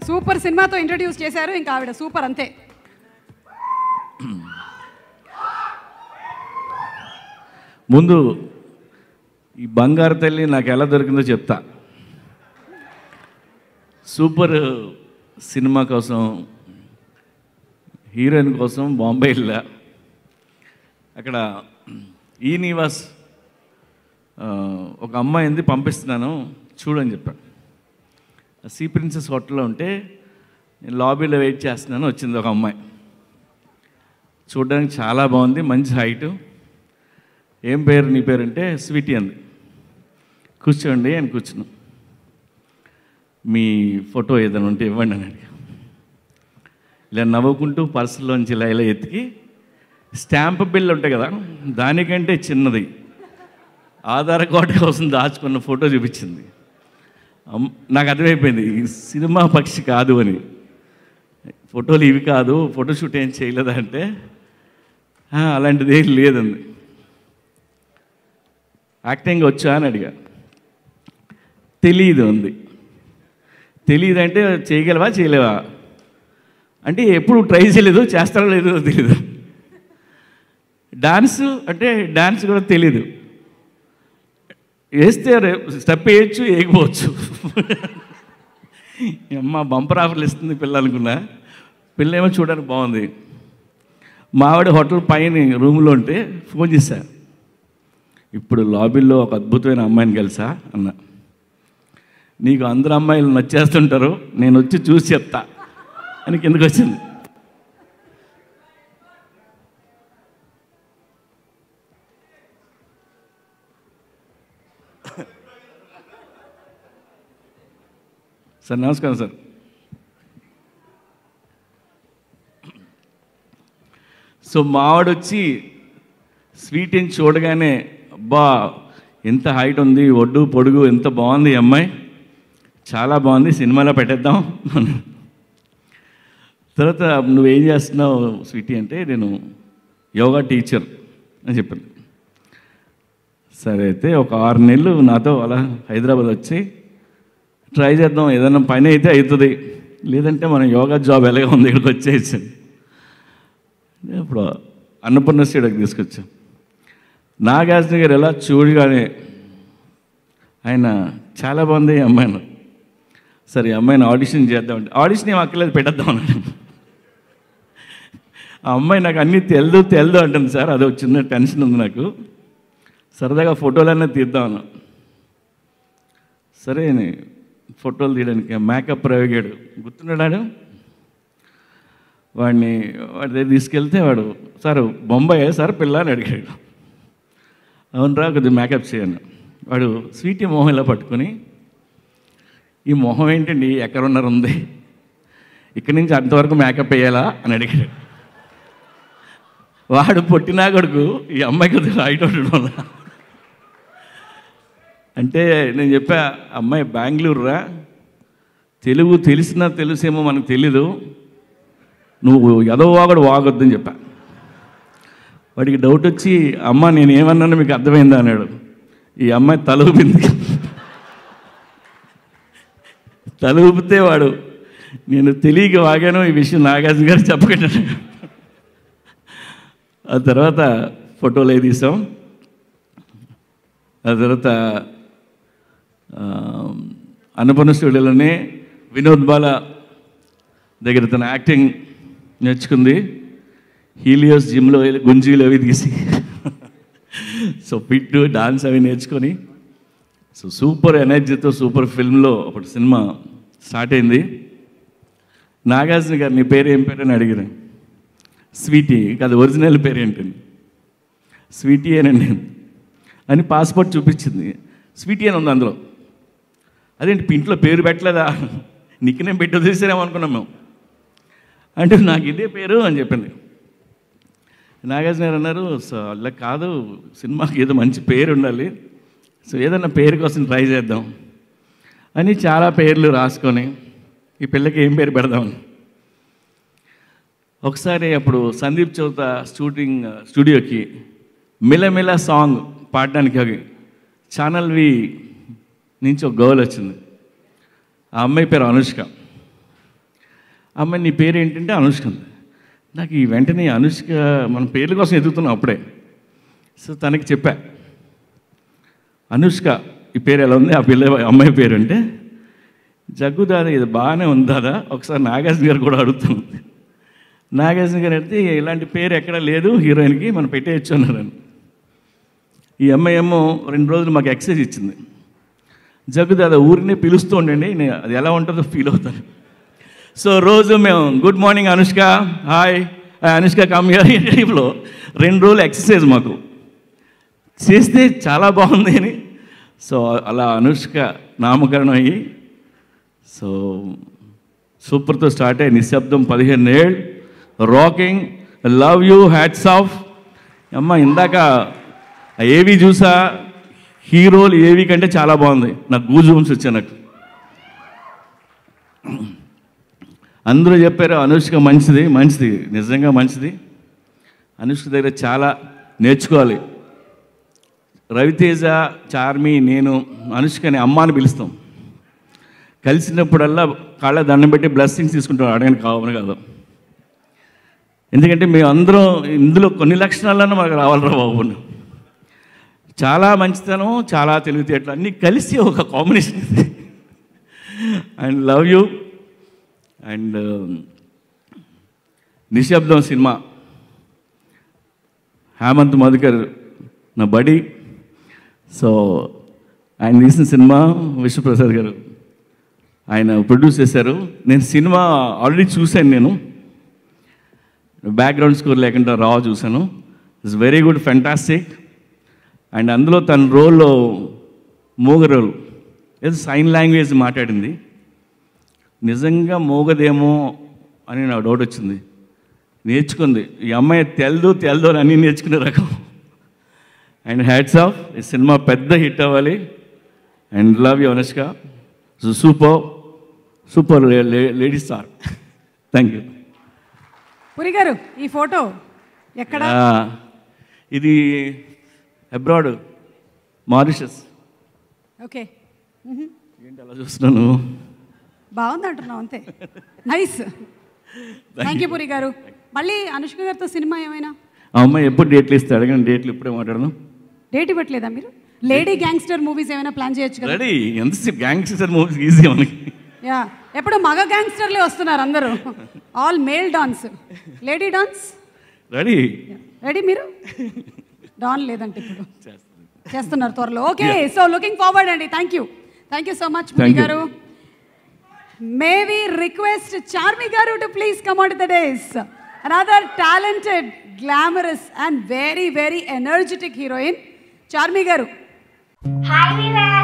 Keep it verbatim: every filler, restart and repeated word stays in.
Super సినిమాతో introduce చేశారు, ఇంకా ఆవిడ సూపర్ అంతే. ముందు ఈ బంగారు తల్లి నాకు ఎలా దొరికిందో చెప్తా. సూపర్ సినిమా కోసం హీరోయిన్ కోసం బాంబే వెళ్ళా. అక్కడ ఈ నివాస్ ఒక అమ్మాయింది పంపిస్తున్నాను చూడని చెప్పాను. సీ ప్రిన్సెస్ హోటల్లో ఉంటే నేను లాబీలో వెయిట్ చేస్తున్నాను. వచ్చింది ఒక అమ్మాయి, చూడడానికి చాలా బాగుంది, మంచి హైటు. ఏం పేరు నీ పేరు అంటే స్వీటీ అంది. కూర్చోండి అని కూర్చున్నాం. మీ ఫోటో ఏదైనా ఉంటే ఇవ్వండి అని అడిగా. ఇలా నవ్వుకుంటూ పర్సులోంచి ఇలా ఇలా ఎత్తికి స్టాంప్ బిల్ ఉంటాయి కదా, దానికంటే చిన్నది ఆధార్ కార్డు కోసం దాచుకున్న ఫోటో చూపించింది. నాకు అర్థమైపోయింది ఈ సినిమా పక్షి కాదు అని. ఫోటోలు ఇవి కాదు, ఫోటోషూట్ ఏం చేయలేదా అంటే అలాంటిది ఏం లేదండి. యాక్టింగ్ వచ్చా అని అడిగా. తెలీదు అంది. తెలియదు అంటే చేయగలవా చేయలేవా అంటే ఎప్పుడు ట్రై చేయలేదు, చేస్తారో లేదో తెలీదు. డాన్స్ అంటే డాన్స్ కూడా తెలీదు. వేస్తే స్టెప్ వేయచ్చు, వేయకపోవచ్చు. అమ్మ బంపర్ ఆఫర్లు ఇస్తుంది పిల్ల అనుకున్నా. పిల్ల ఏమో చూడడానికి బాగుంది. మావిడ హోటల్ పైన రూమ్లో ఉంటే ఫోన్ చేశా. ఇప్పుడు లాబీలో ఒక అద్భుతమైన అమ్మాయిని కలిసా అన్న. నీకు అందరు అమ్మాయిలు నచ్చేస్తుంటారు, నేను వచ్చి చూసి చెప్తా అని కిందకు వచ్చింది. సార్ నమస్కారం సార్. సో మావాడొచ్చి స్వీట్ని చూడగానే అబ్బా ఎంత హైట్ ఉంది, ఒడ్డు పొడుగు ఎంత బాగుంది ఈ అమ్మాయి, చాలా బాగుంది, సినిమాలో పెట్టేద్దాం. తర్వాత నువ్వేం చేస్తున్నావు స్వీటీ అంటే నేను యోగా టీచర్ అని చెప్పాను. సరే అయితే ఒక ఆరు నెలలు నాతో అలా హైదరాబాద్ వచ్చి ట్రై చేద్దాం, ఏదైనా పని అయితే అవుతుంది, లేదంటే మనం యోగా జాబ్ ఎలాగ ఉంది ఇక్కడికి వచ్చేసి. ఇప్పుడు అన్నపూర్ణ స్టేడియోకి తీసుకొచ్చాం. నాగార్జున గారు ఎలా చూడగానే ఆయన చాలా బాగుంది ఈ అమ్మాయిని, సరే ఈ అమ్మాయిని ఆడిషన్ చేద్దామంటే ఆడిషన్ ఏం అక్కర్లేదు పెట్టేద్దాం అన్నాడు. ఆ అమ్మాయి నాకు అన్నీ తెలదు తెలదు అంటుంది సార్, అదో చిన్న టెన్షన్ ఉంది నాకు, సరదాగా ఫోటోలన్నీ తీద్దామన్నా. సరే ఫోటోలు తీయడానికి మేకప్ ప్రయోగాడు గుర్తున్నాడు. వాడిని వాడి దగ్గర తీసుకెళ్తే వాడు సార్ బొంబాయి సార్ పిల్ల అని అడిగాడు. అవునరా కొద్దిగా మేకప్ చేయను. వాడు స్వీటీ మొహం ఇలా పట్టుకొని ఈ మొహం ఏంటండి ఎక్కడున్నారు ఉంది, ఇక్కడి నుంచి అంతవరకు మేకప్ వేయాలా అని అడిగాడు. వాడు పొట్టినా కొడుకు ఈ అమ్మాయి కొద్దిగా హైట్ ఉండడం వల్ల అంటే నేను చెప్పా, అమ్మాయి బెంగళూరు రా, తెలుగు తెలిసినా తెలుసేమో మనకు తెలీదు, నువ్వు ఎదో వాగడు వాగొద్దని చెప్పా. వాడికి డౌట్ వచ్చి అమ్మ నేను ఏమన్నాను మీకు అర్థమైందా అన్నాడు. ఈ అమ్మాయి తల ఊపింది. తల ఊపితే వాడు నేను తెలియక వాగాను ఈ విషయం నాగార్జున గారు చెప్పకుండా. ఆ తర్వాత ఫోటోలు ఏ తీసాం. ఆ తర్వాత అన్నపూర్ణ స్టూడియోలోనే వినోద్ బాల దగ్గర తన యాక్టింగ్ నేర్చుకుంది. హీలియోస్ జిమ్లో గుంజీలు అవి తీసి సో పిట్టు డాన్స్ అవి నేర్చుకొని సో సూపర్ ఎనర్జీతో సూపర్ ఫిల్మ్లో అప్పుడు సినిమా స్టార్ట్ అయింది. నాగార్జున గారు నీ పేరు ఏం పేరు అని అడిగాను. స్వీటీ కాదు, ఒరిజినల్ పేరు ఏంటండి? స్వీటీ అనండి అని పాస్పోర్ట్ చూపించింది. స్వీటీ అని ఉంది అందులో. అదేంటి ఇంట్లో పేరు పెట్టలేదా, నిక్నేమ్ పెట్టి వదిలేసారేమో అనుకున్నాం మేము. అంటే నాకు ఇదే పేరు అని చెప్పింది. నాగార్జున గారు అన్నారు, సో అలా కాదు, సినిమాకి ఏదో మంచి పేరు ఉండాలి, సో ఏదన్నా పేరు కోసం ట్రై చేద్దాం అని చాలా పేర్లు రాసుకొని ఈ పిల్లకి ఏం పేరు పెడదామని. ఒకసారి అప్పుడు సందీప్ చౌత షూటింగ్ స్టూడియోకి మిలమిల సాంగ్ పాడడానికి అవి ఛానల్ వి నుంచి ఒక గర్ల్ వచ్చింది. ఆ అమ్మాయి పేరు అనుష్క. అమ్మాయి నీ పేరు ఏంటంటే అనుష్క అంది. నాకు ఈ వెంటనే అనుష్క మన పేర్ల కోసం ఎదుగుతున్నాం అప్పుడే. సో తనకి చెప్పా, అనుష్క ఈ పేరు ఎలా ఉంది, ఆ పిల్ల అమ్మాయి పేరు అంటే, జగ్గు దాదా ఇది బాగానే ఉంది దాదా, ఒకసారి నాగార్జున గారు కూడా అడుగుతాను. నాగార్జున గారు అడిగితే ఇలాంటి పేరు ఎక్కడా లేదు హీరోయిన్కి, మనం పెట్టేయచ్చు అన్నారని. ఈ అమ్మాయి ఏమో రెండు రోజులు మాకు ఎక్సర్సైజ్ ఇచ్చింది. జగ్గు దాదా ఊరినే పిలుస్తూ ఉండండి, నేను అది ఎలా ఉంటుందో ఫీల్ అవుతాను. సో రోజు మేము good morning Anushka, hi Anushka come here ఈ టైప్లో రెండు రోజులు ఎక్సర్సైజ్ మాకు చేస్తే చాలా బాగుంది అని. సో అలా అనుష్క నామకరణం అయ్యి సో సూపర్తో స్టార్ట్ అయ్యి నిశ్శబ్దం పదిహేను ఏళ్ళు rocking, love you, hats off. అమ్మ ఇందాక ఏవి చూసా, హీరోలు ఏవి కంటే చాలా బాగుంది, నాకు గూజ్ బంప్స్ వచ్చాయి. నాకు అందరూ చెప్పారు అనుష్క మంచిది మంచిది, నిజంగా మంచిది. అనుష్క దగ్గర చాలా నేర్చుకోవాలి. రవితేజ, చార్మి, నేను అనుష్కని అమ్మ అని పిలుస్తాం. కలిసినప్పుడల్లా కాళ్ళ దండం పెట్టి బ్లెస్సింగ్స్ తీసుకుంటాం, అడగని కావాలి కాదు. ఎందుకంటే మేము అందరం ఇందులో కొన్ని లక్షణాలన్నా మాకు రావాలరా బాబు. చాలా మంచితనం, చాలా తెలివితేటలు అన్నీ కలిసి ఒక కాంబినేషన్ ఇది. And love you. And Nishabdham సినిమా, హేమంత్ మధుకర్ నా బడి. సో ఆయన తీసిన సినిమా విశ్వప్రసాద్ గారు ఆయన ప్రొడ్యూస్ చేశారు. నేను సినిమా ఆల్రెడీ చూశాను, నేను బ్యాక్గ్రౌండ్ స్కోర్ లేకుండా రా చూశాను. It's very good, fantastic. And అందులో తన రోల్లో మూగ రోల్ ఏదో సైన్ లాంగ్వేజ్ మాట్లాడింది. నిజంగా మోగదేమో అని నాకు డౌట్ వచ్చింది. నేర్చుకుంది ఈ అమ్మాయి, తెల్దు తెల్దు అని అన్నీ నేర్చుకునే రకం. అండ్ హ్యాట్స్ ఆఫ్, ఈ సినిమా పెద్ద హిట్ అవ్వాలి. And love you Anushka, super super lady star. Thank you. Puri garu ఈ ఫోటో ఎక్కడ? ఇది అబ్రాడ్, మారిషస్. ఓకే, ఏంటి అలా చూస్తున్నాను? బాగుంది అంటున్నావు అంతే. నైస్, థ్యాంక్ యూ పురి గారు. మళ్ళీ అనుష్క గారితో సినిమా ఏమైనా? ఆ అమ్మాయి ఎప్పుడు డేట్లు ఇస్తే అడగండి, డేట్లు ఇప్పుడే మాట్లాడదాం. డేట్ ఇవ్వట్లేదా మీరు? లేడీ గ్యాంగ్స్టర్ మూవీస్ ఏమైనా ప్లాన్ చేయొచ్చు కదా. రెడీ, ఎంతసేపు గ్యాంగ్స్టర్ మూవీస్ ఈజీ మనకి. యా, ఎప్పుడు మగ గ్యాంగ్స్టర్లే వస్తున్నారు అందరూ, all male dons. Lady dons ready ready మీరు? డాన్ లేదంటే ఇప్పుడు చేస్తున్నారు త్వరలో. ఓకే, సో లుకింగ్ ఫార్వర్డ్ అండి. Thank you, thank you so much Puri garu. May we request Charmi garu to please come on to the dais. Another talented, glamorous and very very energetic heroine, Charmi garu. Hi Viva.